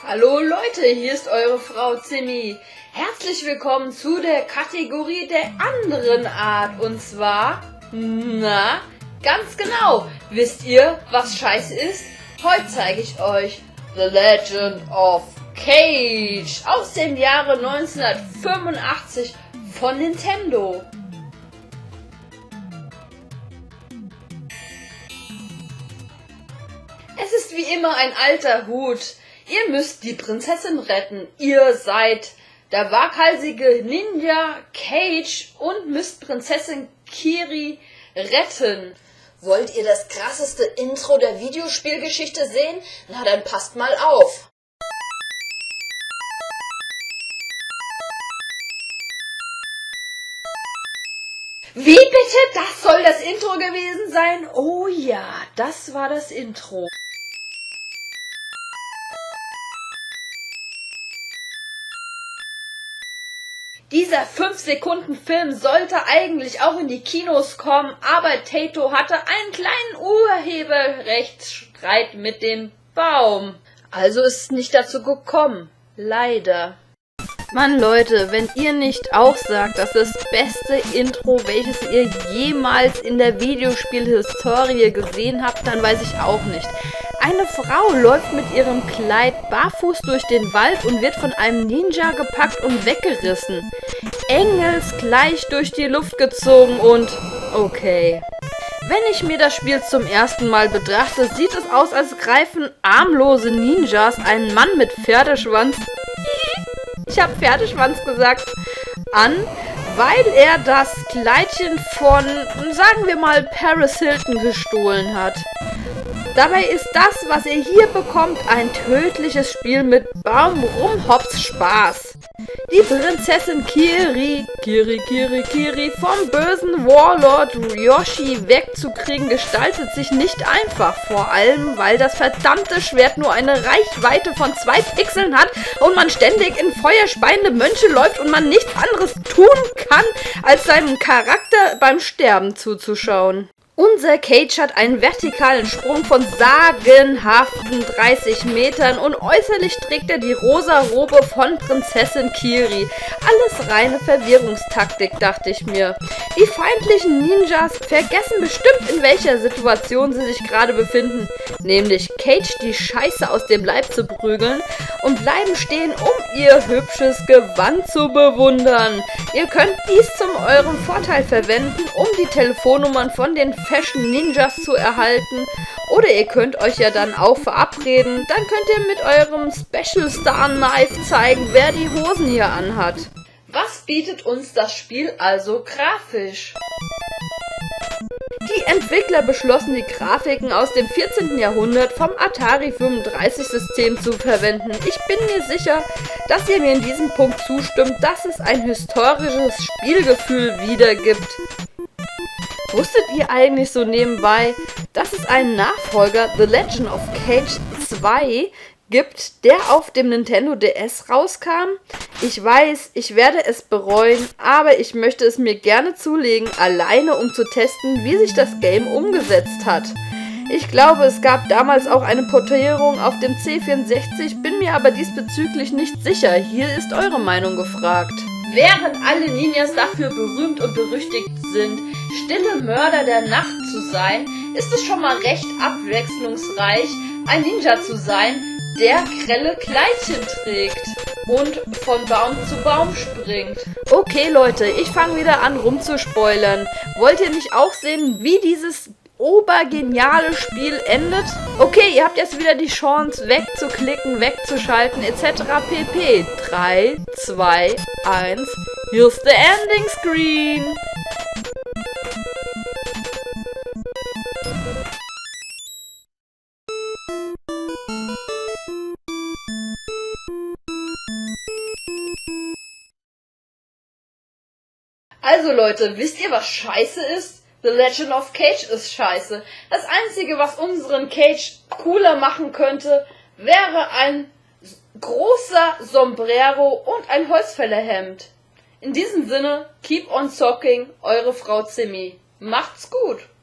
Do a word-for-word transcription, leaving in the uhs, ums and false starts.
Hallo Leute, hier ist eure Frau Zimmi. Herzlich willkommen zu der Kategorie der anderen Art. Und zwar, na, ganz genau. Wisst ihr, was scheiße ist? Heute zeige ich euch The Legend of Cage aus dem Jahre neunzehnhundertfünfundachtzig von Nintendo. Es ist wie immer ein alter Hut. Ihr müsst die Prinzessin retten. Ihr seid der waghalsige Ninja Cage und müsst Prinzessin Kiri retten. Wollt ihr das krasseste Intro der Videospielgeschichte sehen? Na dann passt mal auf. Wie bitte? Das soll das Intro gewesen sein? Oh ja, das war das Intro. Dieser fünf Sekunden Film sollte eigentlich auch in die Kinos kommen, aber Taito hatte einen kleinen Urheberrechtsstreit mit dem Baum. Also ist es nicht dazu gekommen. Leider. Mann Leute, wenn ihr nicht auch sagt, dass das beste Intro, welches ihr jemals in der Videospielhistorie gesehen habt, dann weiß ich auch nicht. Eine Frau läuft mit ihrem Kleid barfuß durch den Wald und wird von einem Ninja gepackt und weggerissen. Engelsgleich durch die Luft gezogen und okay. Wenn ich mir das Spiel zum ersten Mal betrachte, sieht es aus, als greifen armlose Ninjas einen Mann mit Pferdeschwanz, ich habe Pferdeschwanz gesagt, an, weil er das Kleidchen von, sagen wir mal, Paris Hilton gestohlen hat. Dabei ist das, was ihr hier bekommt, ein tödliches Spiel mit Baum-Rumhops Spaß. Die Prinzessin Kiri, Kiri, Kiri, Kiri vom bösen Warlord Yoshi wegzukriegen, gestaltet sich nicht einfach. Vor allem, weil das verdammte Schwert nur eine Reichweite von zwei Pixeln hat und man ständig in feuerspeiende Mönche läuft und man nichts anderes tun kann, als seinem Charakter beim Sterben zuzuschauen. Unser Cage hat einen vertikalen Sprung von sagenhaften dreißig Metern und äußerlich trägt er die rosa Robe von Prinzessin Kiri. Alles reine Verwirrungstaktik, dachte ich mir. Die feindlichen Ninjas vergessen bestimmt, in welcher Situation sie sich gerade befinden, nämlich Cage die Scheiße aus dem Leib zu prügeln, und bleiben stehen, um ihr hübsches Gewand zu bewundern. Ihr könnt dies zum eurem Vorteil verwenden, um die Telefonnummern von den Fashion Ninjas zu erhalten, oder ihr könnt euch ja dann auch verabreden, dann könnt ihr mit eurem Special Star Knife zeigen, wer die Hosen hier anhat. Was bietet uns das Spiel also grafisch? Die Entwickler beschlossen, die Grafiken aus dem vierzehnten Jahrhundert vom Atari fünfunddreißig System zu verwenden. Ich bin mir sicher, dass ihr mir in diesem Punkt zustimmt, dass es ein historisches Spielgefühl wiedergibt. Wusstet ihr eigentlich so nebenbei, dass es einen Nachfolger, The Legend of Cage zwei, gibt, der auf dem Nintendo D S rauskam? Ich weiß, ich werde es bereuen, aber ich möchte es mir gerne zulegen, alleine um zu testen, wie sich das Game umgesetzt hat. Ich glaube, es gab damals auch eine Portierung auf dem C vierundsechzig, bin mir aber diesbezüglich nicht sicher. Hier ist eure Meinung gefragt. Während alle Ninjas dafür berühmt und berüchtigt sind, stille Mörder der Nacht zu sein, ist es schon mal recht abwechslungsreich, ein Ninja zu sein, der grelle Kleidchen trägt und von Baum zu Baum springt. Okay Leute, ich fange wieder an rumzuspoilern. Wollt ihr nicht auch sehen, wie dieses obergeniale Spiel endet? Okay, ihr habt jetzt wieder die Chance wegzuklicken, wegzuschalten et cetera pp. drei, zwei, eins, here's the ending screen! Also Leute, wisst ihr, was scheiße ist? The Legend of Cage ist scheiße. Das Einzige, was unseren Cage cooler machen könnte, wäre ein großer Sombrero und ein Holzfällerhemd. In diesem Sinne, keep on zocking, eure Frau Zimmi. Macht's gut!